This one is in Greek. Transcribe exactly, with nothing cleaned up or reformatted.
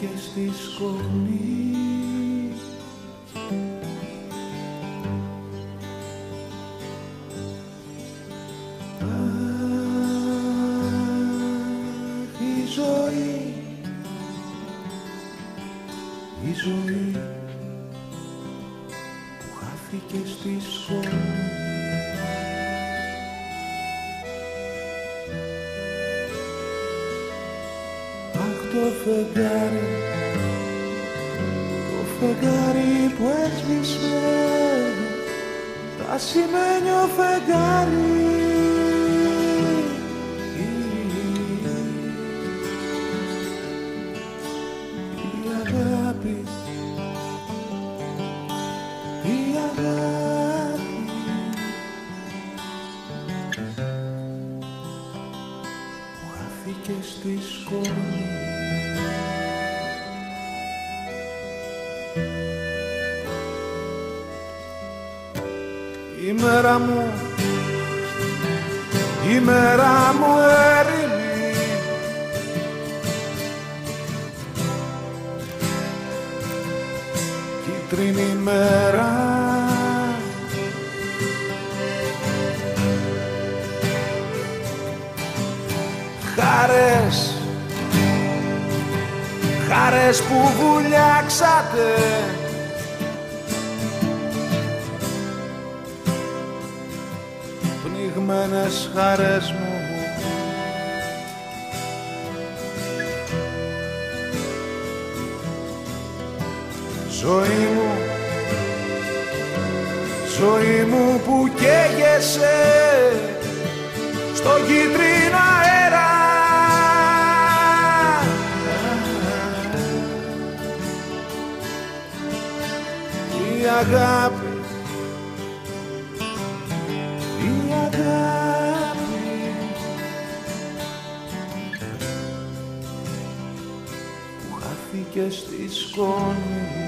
χάθηκε στη σκόνη. Η ζωή, η ζωή που χάθηκε στη σκόνη. Αχ, το φεγγάρι, το φεγγάρι που έσβησε, το ασημένιο φεγγάρι. Η αγάπη που χάθηκε στη σκόνη. Η μέρα μου, η μέρα μου έρημη, κίτρινη μέρα, χάρες, χάρες που βουλιάξατε, πνιγμένες χαρές μου. Ζωή μου, ζωή μου που καίγεσαι στο κίτρινο αέρα. Η αγάπη, η αγάπη που χάθηκε στη σκόνη.